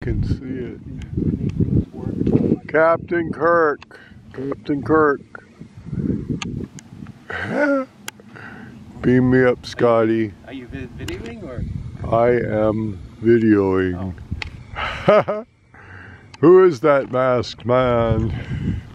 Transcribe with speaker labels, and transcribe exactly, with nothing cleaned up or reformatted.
Speaker 1: can see it. Captain Kirk. Captain Kirk. Beam me up, Scotty.
Speaker 2: Are you videoing or?
Speaker 1: I am videoing. Oh. Who is that masked man?